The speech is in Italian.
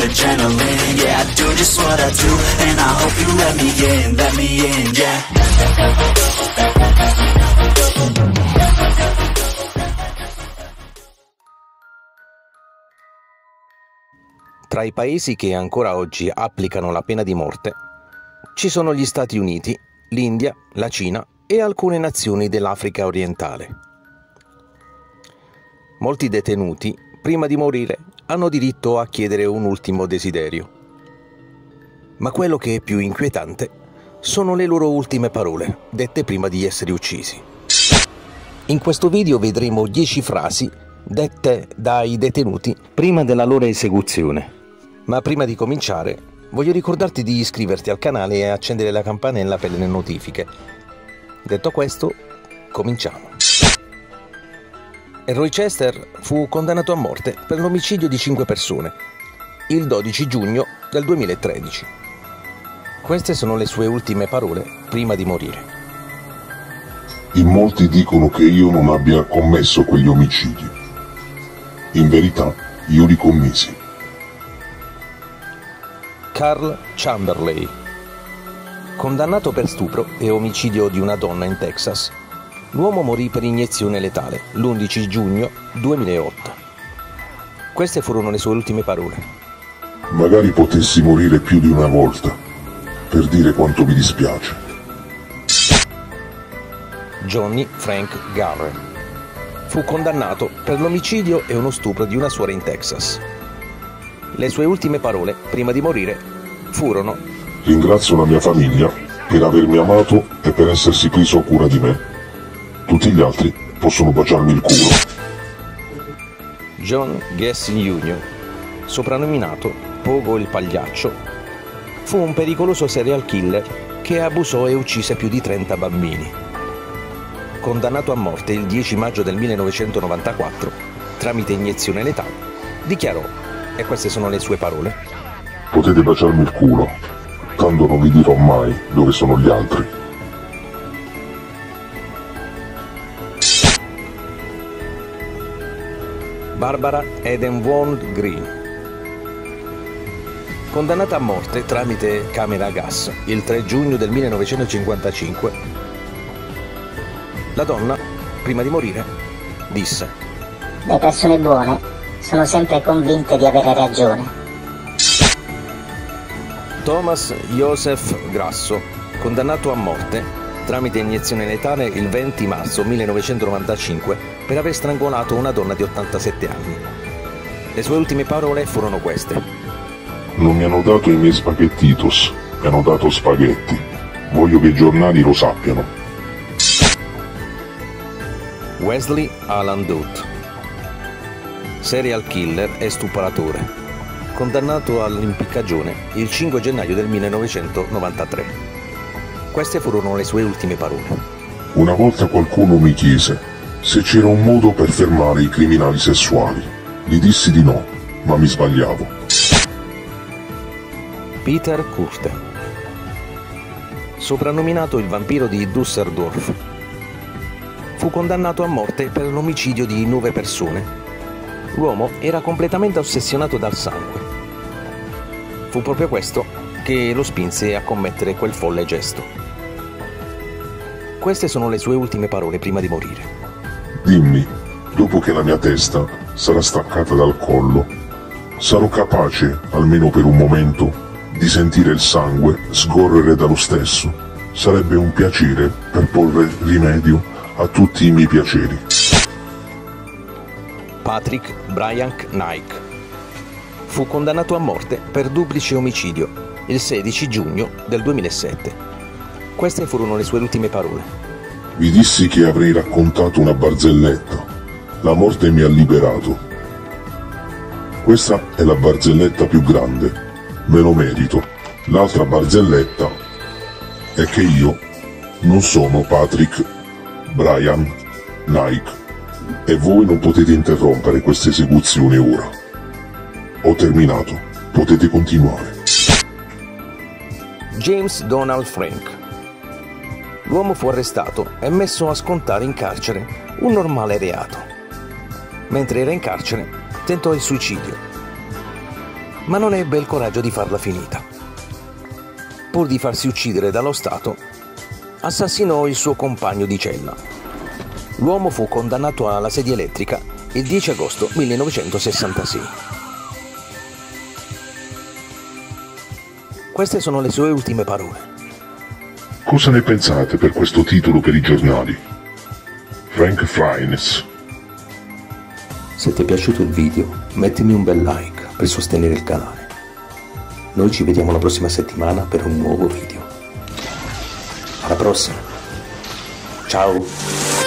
adrenaline. Yeah, I do just what I do, and I hope you let me in, yeah. Tra i paesi che ancora oggi applicano la pena di morte ci sono gli Stati Uniti, l'India, la Cina e alcune nazioni dell'Africa orientale. Molti detenuti, prima di morire, hanno diritto a chiedere un ultimo desiderio. Ma quello che è più inquietante sono le loro ultime parole, dette prima di essere uccisi. In questo video vedremo 10 frasi dette dai detenuti prima della loro esecuzione. Ma prima di cominciare, voglio ricordarti di iscriverti al canale e accendere la campanella per le notifiche. Detto questo, cominciamo. Roy Chester fu condannato a morte per l'omicidio di 5 persone il 12 giugno del 2013. Queste sono le sue ultime parole prima di morire. In molti dicono che io non abbia commesso quegli omicidi. In verità, io li commisi. Carl Chamberlain, condannato per stupro e omicidio di una donna in Texas, l'uomo morì per iniezione letale l'11 giugno 2008. Queste furono le sue ultime parole. Magari potessi morire più di una volta, per dire quanto mi dispiace. Johnny Frank Garrett fu condannato per l'omicidio e uno stupro di una suora in Texas. Le sue ultime parole prima di morire furono: Ringrazio la mia famiglia per avermi amato e per essersi preso cura di me. Tutti gli altri possono baciarmi il culo. John Gessin Jr., soprannominato Pogo il Pagliaccio, fu un pericoloso serial killer che abusò e uccise più di 30 bambini. Condannato a morte il 10 maggio del 1994 tramite iniezione letale, dichiarò, e queste sono le sue parole: Potete baciarmi il culo, tanto non vi dirò mai dove sono gli altri. Barbara Eden Von Green, condannata a morte tramite camera a gas il 3 giugno del 1955, la donna, prima di morire, disse: Le persone buone sono sempre convinte di avere ragione. Thomas Joseph Grasso, condannato a morte tramite iniezione letale il 20 marzo 1995 per aver strangolato una donna di 87 anni. Le sue ultime parole furono queste: Non mi hanno dato i miei spaghettitos, mi hanno dato spaghetti. Voglio che i giornali lo sappiano. Wesley Alan Dutt, serial killer e stupratore, condannato all'impiccagione il 5 gennaio del 1993. Queste furono le sue ultime parole. Una volta qualcuno mi chiese se c'era un modo per fermare i criminali sessuali. Gli dissi di no, ma mi sbagliavo. Peter Kurte, soprannominato il vampiro di Düsseldorf, fu condannato a morte per l'omicidio di 9 persone. L'uomo era completamente ossessionato dal sangue. Fu proprio questo che lo spinse a commettere quel folle gesto. Queste sono le sue ultime parole prima di morire. Dimmi, dopo che la mia testa sarà staccata dal collo, sarò capace, almeno per un momento, di sentire il sangue scorrere dallo stesso. Sarebbe un piacere per porre rimedio a tutti i miei piaceri. Patrick Brian Knight fu condannato a morte per duplice omicidio il 16 giugno del 2007. Queste furono le sue ultime parole. Vi dissi che avrei raccontato una barzelletta. La morte mi ha liberato. Questa è la barzelletta più grande. Me lo merito. L'altra barzelletta è che io non sono Patrick Brian Knight e voi non potete interrompere questa esecuzione ora. Ho terminato. Potete continuare. James Donald Frank. L'uomo fu arrestato e messo a scontare in carcere un normale reato. Mentre era in carcere, tentò il suicidio. ma non ebbe il coraggio di farla finita. Pur di farsi uccidere dallo Stato, assassinò il suo compagno di cella. L'uomo fu condannato alla sedia elettrica il 10 agosto 1966. Queste sono le sue ultime parole. Cosa ne pensate per questo titolo per i giornali? Frank Fiennes. Se ti è piaciuto il video, mettimi un bel like per sostenere il canale. Noi ci vediamo la prossima settimana per un nuovo video. Alla prossima. Ciao.